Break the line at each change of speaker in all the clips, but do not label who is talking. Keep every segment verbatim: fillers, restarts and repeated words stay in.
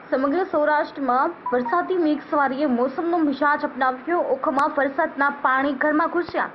સમગ્ર સૌરાષ્ટ્રમાં વરસાદી મેઘસવારીએ મોસમનો મિજાજ અપનાવ્યો। ઓખામાં વરસાદના પાણી ઘરમાં ઘૂસ્યા।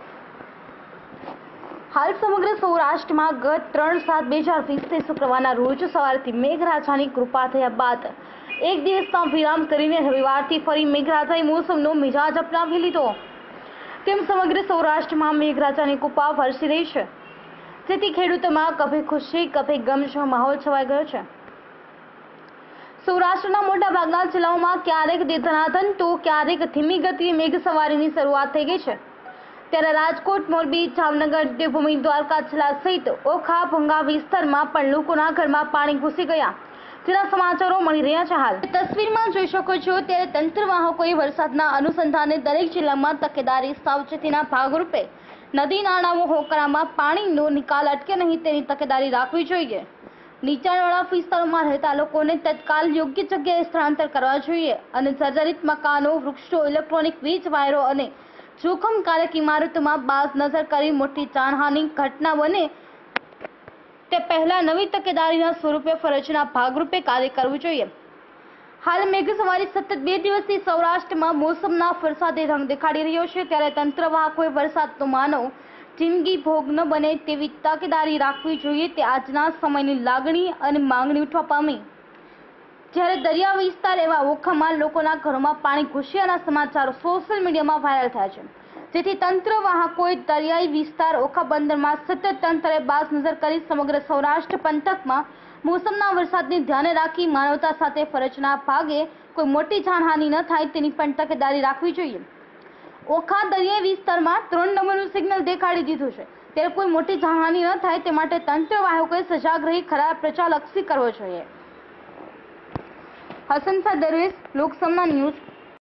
હાલ સમગ્ર સૌરાષ્ટ્રમાં ગત ત્રણ સાત બે હજાર વીસથી શુક્રવારના રોજ સવારથી મેઘરાજાની કૃપા થયા બાદ એક દિવસનો વિરામ કરીને રવિવારથી ફરી મેઘરાજાએ મોસમનો મિજાજ અપનાવી લીધો। તેમ સમગ્ર સૌરાષ્ટ્રમાં મેઘરાજાની કૃપા વરસી રહી છે, જેથી ખેડૂતોમાં કભે ખુશી કભે ગમ જેવો માહોલ છવાઈ ગયો છે। સૌરાષ્ટ્રના મોટાભાગના જિલ્લાઓમાં ક્યારેક ધનાધન તો ક્યારેક ધીમી ગતિએ મેઘસવારીની શરૂઆત થઈ ગઈ છે। ત્યારે રાજકોટ, મોરબી, જામનગર, દેવભૂમિ, દ્વારકા જિલ્લા સહિત ઓખા ભંગા વિસ્તારમાં પણ લોકોના ઘરમાં પાણી ઘૂસી ગયા, જેના સમાચારો મળી રહ્યા છે। હાલ તસવીરમાં જોઈ શકો છો ત્યારે તંત્રવાહકોએ વરસાદના અનુસંધાને દરેક જિલ્લામાં તકેદારી સાવચેતીના ભાગરૂપે નદી નાળાઓ હોકરામાં પાણીનો નિકાલ અટકે નહીં તેની તકેદારી રાખવી જોઈએ। નીચાણવાળા વિસ્તારોમાં રહેતા લોકોને તત્કાલ યોગ્ય જગ્યાએ સ્થળાંતર કરવા જોઈએ અને જર્જરિત મકાનો, વૃક્ષો, ઇલેક્ટ્રોનિક વીજ વાયરો અને જોખમકારક ઇમારતોમાં બાજ નજર કરી મોટી જાનહાનિ ઘટના બને તે પહેલા નવી તકેદારીના સ્વરૂપે ફરજના ભાગરૂપે કાર્ય કરવું જોઈએ। હાલ મેઘસવારી સતત બે દિવસથી સૌરાષ્ટ્રમાં મોસમના વરસાદે રંગ દેખાડી રહ્યો છે, ત્યારે તંત્રવાહકોએ વરસાદનો માનવ જિંદગી ભોગ ન બને તેવી તકેદારી રાખવી જોઈએ તે આજના સમયની લાગણી અને માંગણી ઉઠવા પામી। જ્યારે દરિયા વિસ્તાર એવા ઓખામાં લોકોના ઘરોમાં પાણી ઘૂસ્યાના સમાચારો સોશિયલ મીડિયામાં વાયરલ થયા છે, જેથી તંત્રવાહકોએ દરિયાઈ વિસ્તાર ઓખા બંદરમાં સતત તંત્રે બાજ નજર કરી સમગ્ર સૌરાષ્ટ્ર પંથકમાં મોસમના વરસાદને ધ્યાને રાખી માનવતા સાથે ફરજના ભાગે કોઈ મોટી જાનહાનિ ન થાય તેની પણ તકેદારી રાખવી જોઈએ। ઓખા દરિયાઈ વિસ્તારમાં ત્રણ નંબરનું સિગ્નલ દેખાડી દીધું છે, ત્યારે કોઈ મોટી જાનહાનિ ન થાય તે માટે તંત્રવાહકોએ સજાગ રહી ખરાબ પ્રચાર લક્ષી કરવો જોઈએ। હસન સા દરવેશ, લોકસમના ન્યૂઝ।